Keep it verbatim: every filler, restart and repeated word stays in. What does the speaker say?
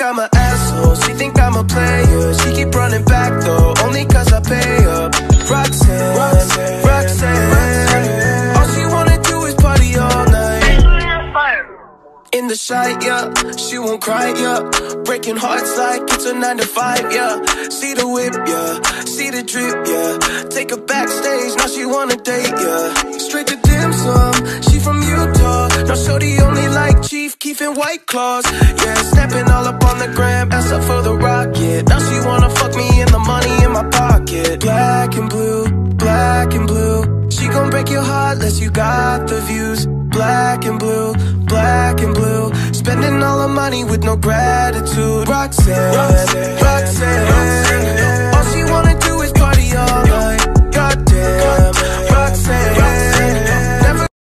I'm an asshole, she think I'm a player. She keep running back though, only cause I pay her. Roxanne, Roxanne, Roxanne. All she wanna do is party all night. In the shite, yeah, she won't cry, yeah. Breaking hearts like it's a nine to five, yeah. See the whip, yeah, see the drip, yeah. Take her backstage, now she wanna date, yeah. Straight to dim sum, she from Utah. Now shorty only like Chief Keef and White Claws. Yeah, snapping all up on the gram, ass up for the rocket. Now she wanna fuck me in the money in my pocket. Black and blue, black and blue. She gon' break your heart unless you got the views. Black and blue, black and blue. Spending all her money with no gratitude. Roxanne, Roxanne, Roxanne, Roxanne. All she wanna do is party all night. Goddamn, Roxanne, Roxanne.